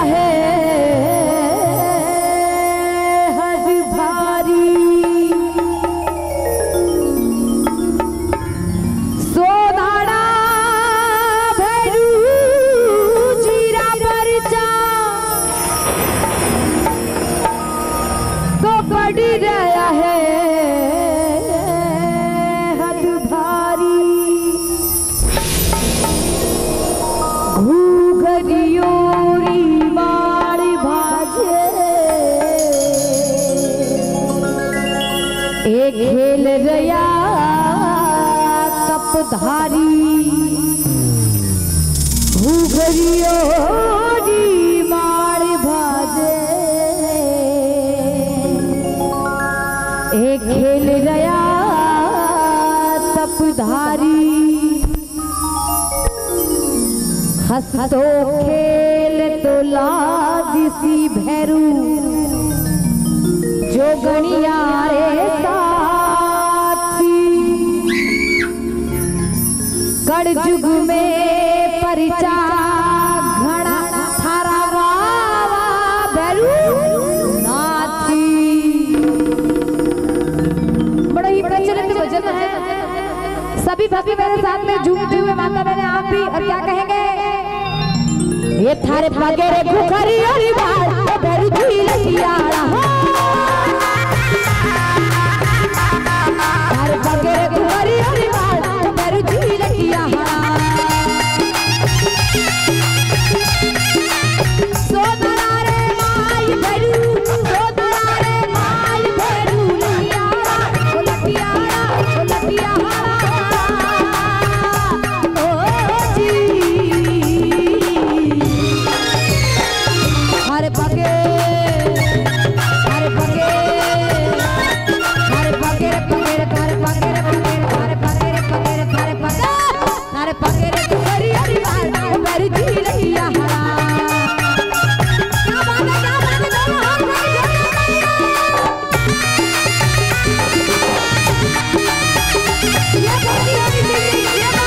है हद भारी, सोधाड़ा भैरू जीरा परचा तो पड़ी रहा है हद भारी। घूघरियोरी बाड़ भाजे एक खेल रया तपधारी, घूघरियोरी बाड़ भाजे एक खेल रया तपधारी। हंसतो खेल तो लादिसी भैरू जो गणिया रे साथी, कड़जुग में परिचा घड़ा थारा वावा भैरू नाथी। बड़ा ही प्रचलित भजन है, सभी भक्ति मेरे साथ में झूमते हुए माता बहने आप भी। और क्या कहेंगे? ये थारे पगेरे घुखरी और बाल भैरू जी लगियाड़ा, थारे पगेरे घुखरी और बाल भैरू जी लगियाड़ा। सोदरा रे माई भैरू, सोदरा रे माई भैरू लगियाड़ा, ओ लगियाड़ा, ओ लगियाड़ा। हरे पगे हरे पगे हरे पगे रे पगे रे हरे पगे रे पगे रे हरे पगे रे पगे रे हरे पगे हरे पगे रे हरी हरी बाल मेरी जी लगिया हरा। क्या बात है, क्या बात है, दोनों हाथ में ये भक्ति होनी चाहिए, ये बात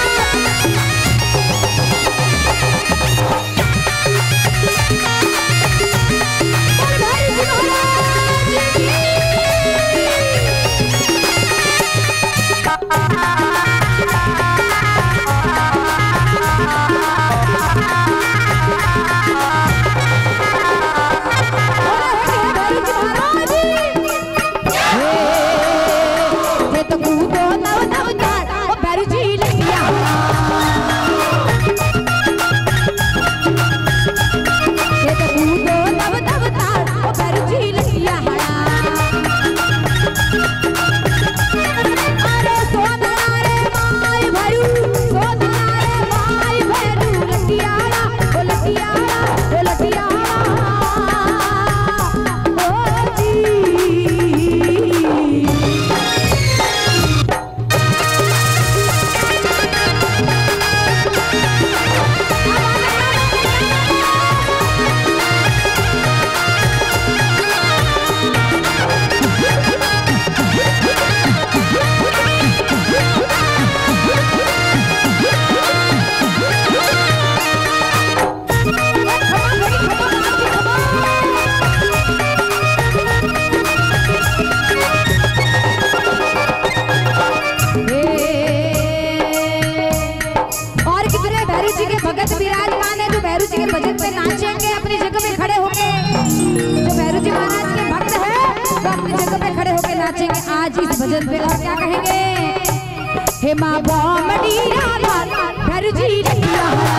आज इस भजन पे। और क्या कहेंगे? हे माँ बामड़ी राधा भैरू जी लगिया हरा,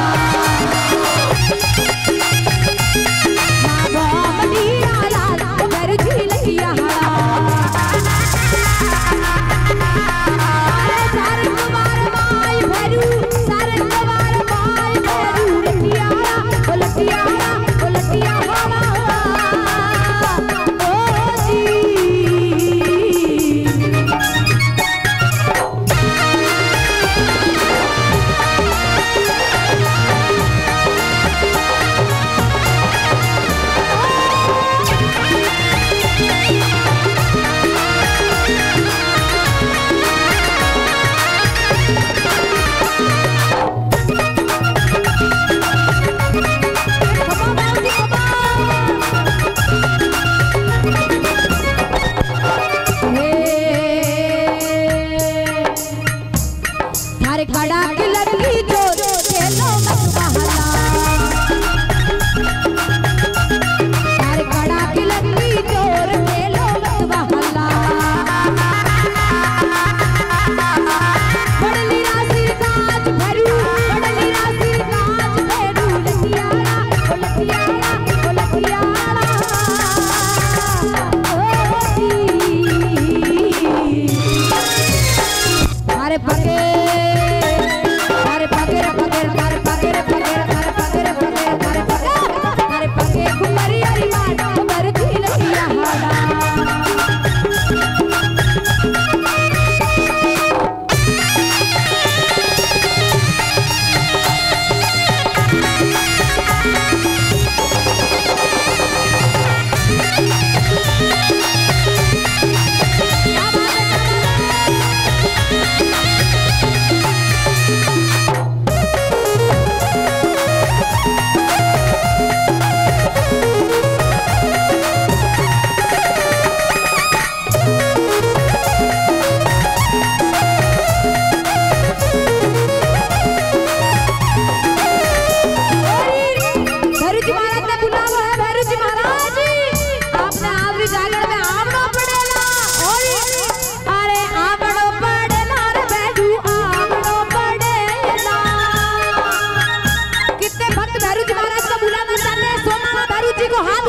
माँ बामड़ी राधा भैरू जी लगिया हरा। सारे कुमार माई भैरू, सारे कुमार माई भैरू लगियाड़ा, ओ लगियाड़ा, ओ लगियाड़ा।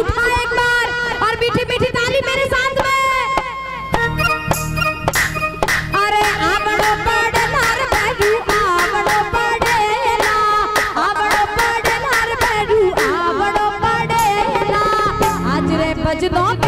उठाए एक बार और मीठी मीठी ताली मेरे साथ में। अरे आवड़ो पड़ना रे बैडू, आवड़ो पड़ेला, आवड़ो पड़ना रे बैडू, आवड़ो पड़ेला। आज रे बजनो